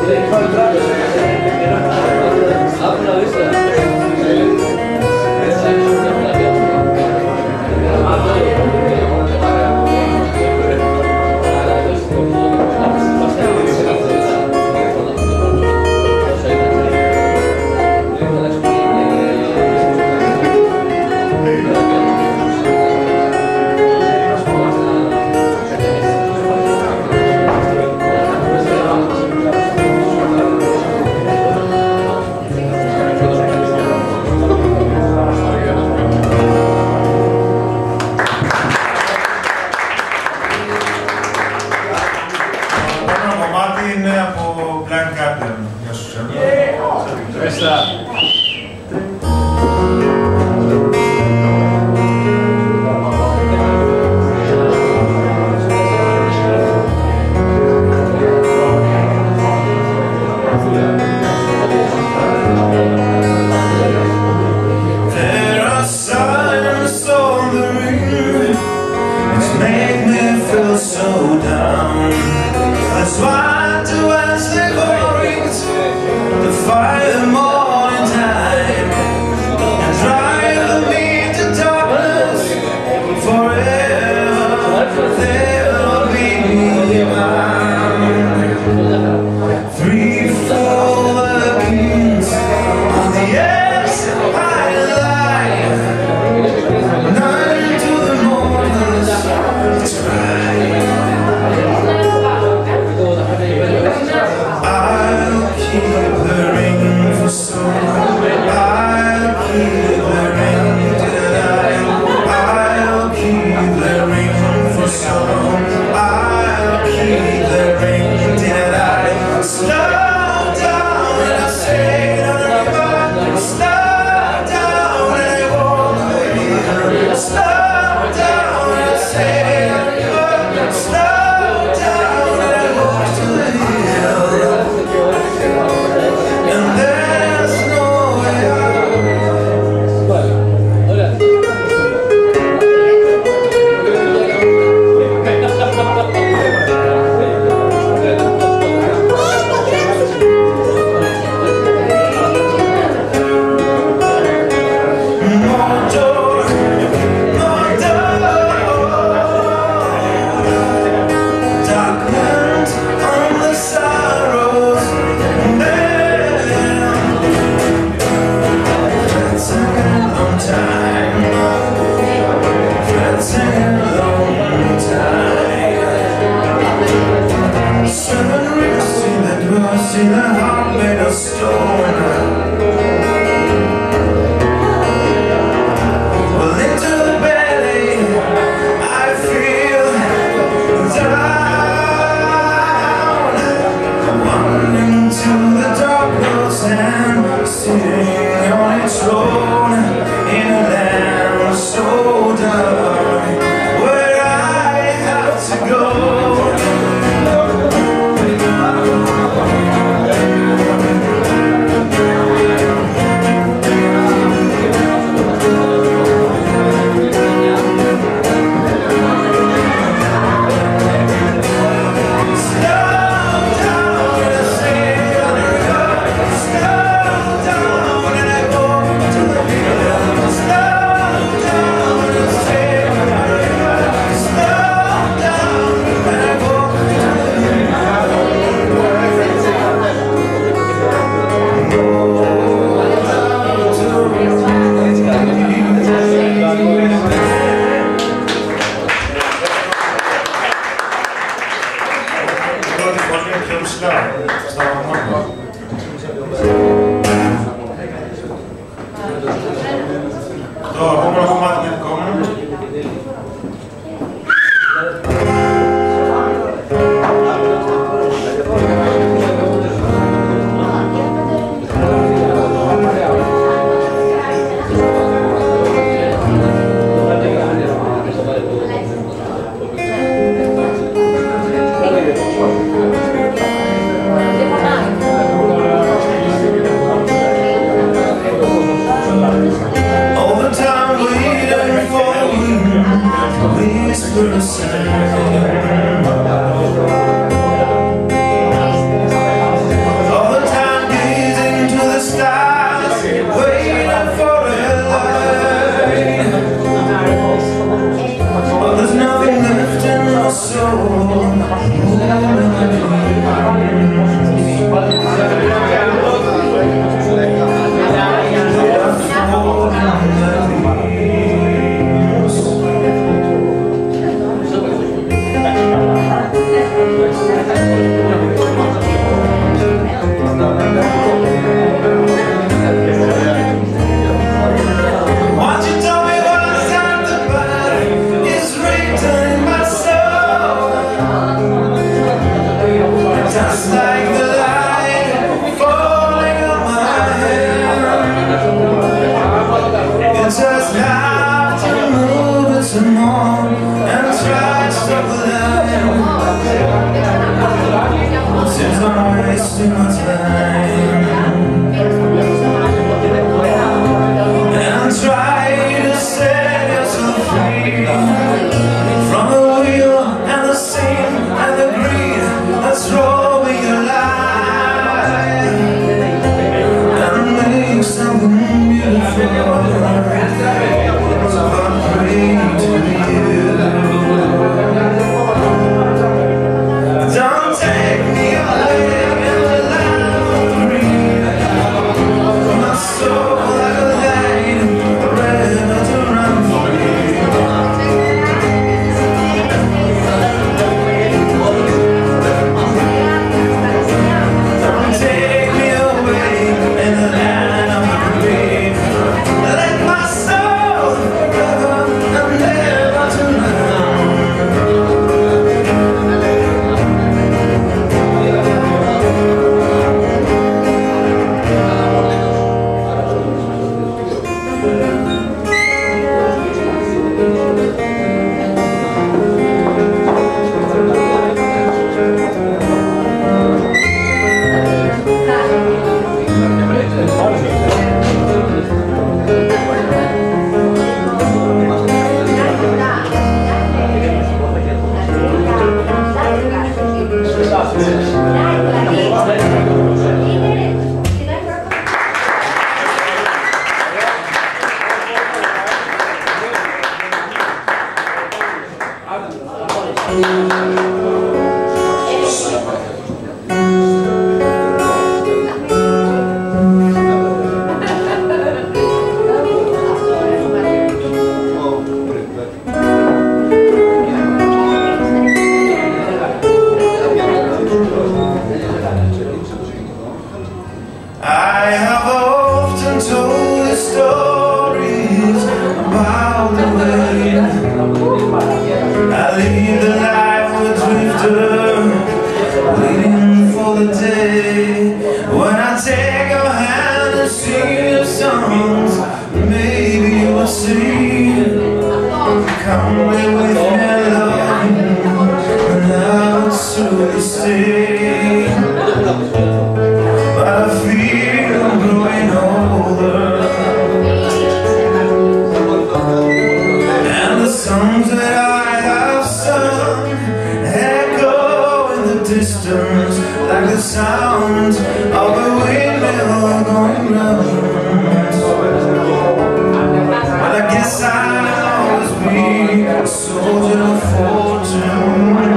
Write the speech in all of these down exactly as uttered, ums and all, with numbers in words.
To wasting my time, and I'm trying to set yourself free from the wheel and the sin and the greed that's robbing your life, and make something beautiful. So I pray to you. Don't take me away in the land of greed. My soul like a light, ready to run free. Don't take me away in the land of greed. Let my soul forever and never to run. I have often told the stories about the way I lead the life of a drifter, waiting for the day when I take your hand and sing your songs. Maybe you will see, come away with me, love, and now it's slowly stay. But I feel I'm growing older, and the songs that I have sung echo in the distance like the sound of a windmill going round. But I guess I'll always be a soldier of fortune.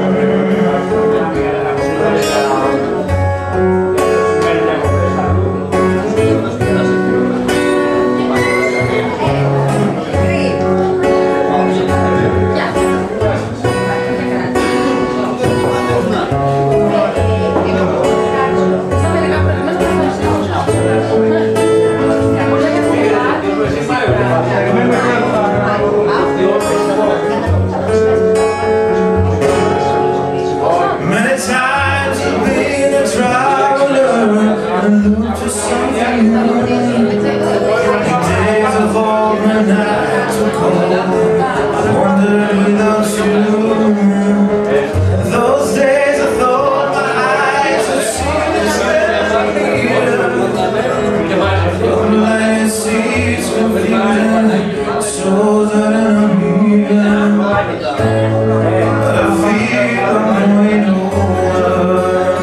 Many times I've been a traveler and looked for something new. The days of old when nights were cold, I wandered without you. Those days I thought my eyes would see this never light seas confusion, so that I'm here. But I feel I'm going over,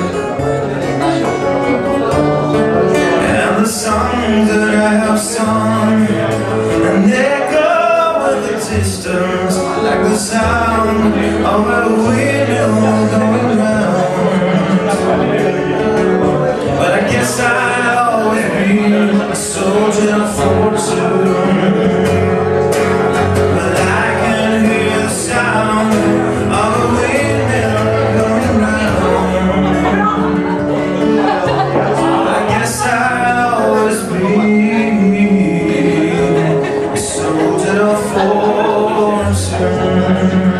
and the songs that I have sung and echo in the distance like the sound of a windmill going round. But I guess I'll always be a soldier of fortune. But I can hear the sound of a windmill going round. I guess I'll always be a soldier of fortune.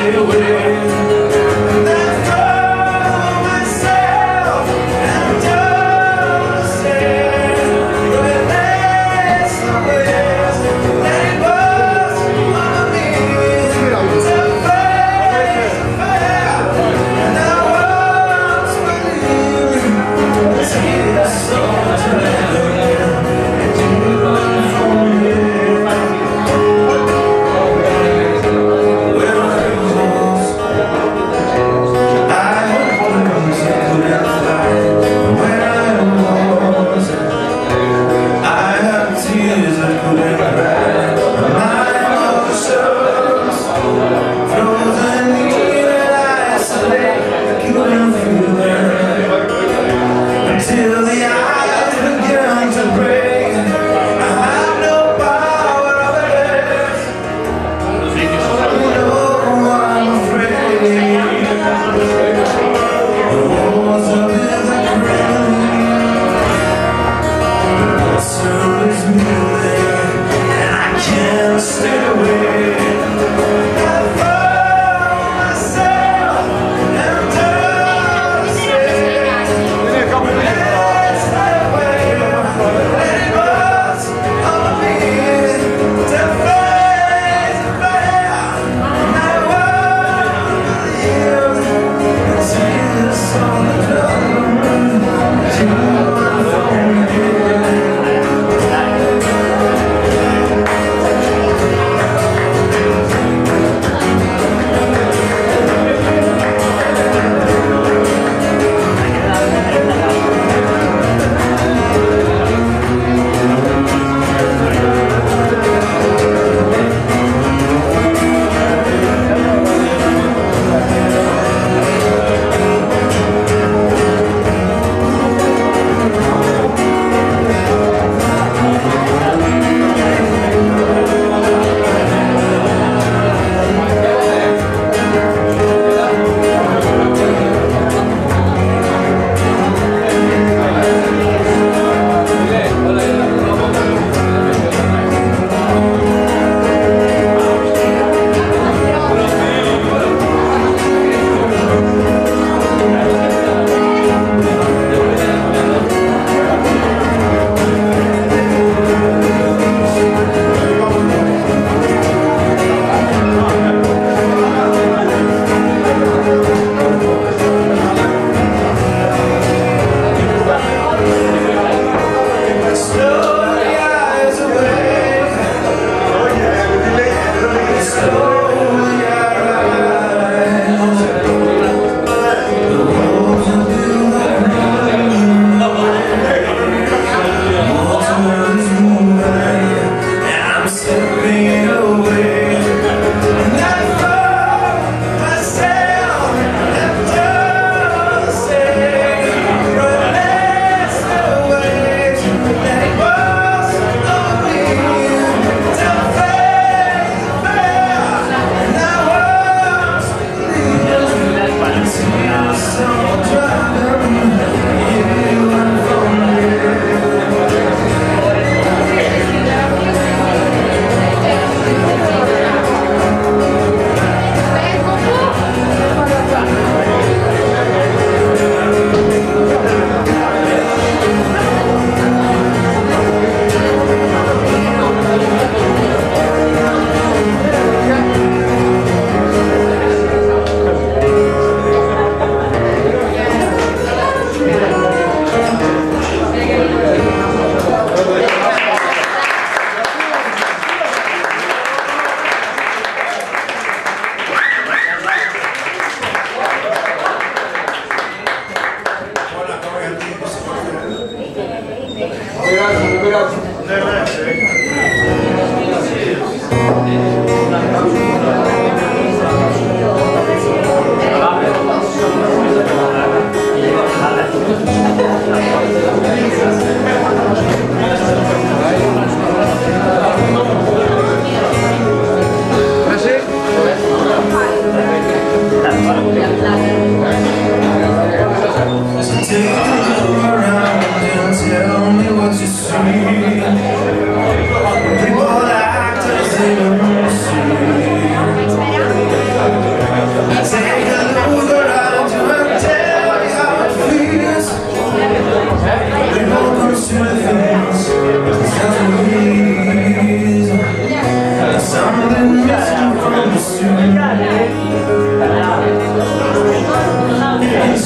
stay away. And I throw myself and don't stay. But there's some ways that it was on me. It's a face affair, and I was believing it's here so till the eyes began to break. I have no power over this. No, I'm afraid. The walls are building the sun is moving, and I can't stay away. People act as they don't see.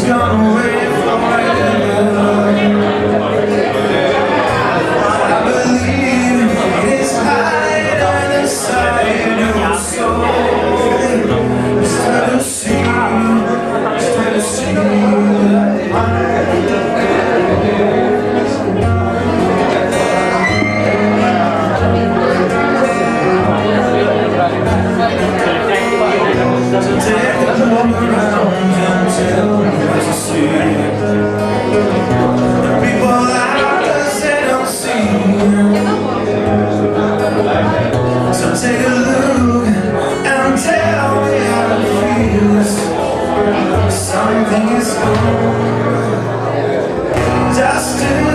has gone away forever. I believe it is hiding inside your soul. It's time to see, it's time to see. So take a look around and tell me what you see. The people out there say don't see. So take a look and tell me how it feels. Something is gone. Just to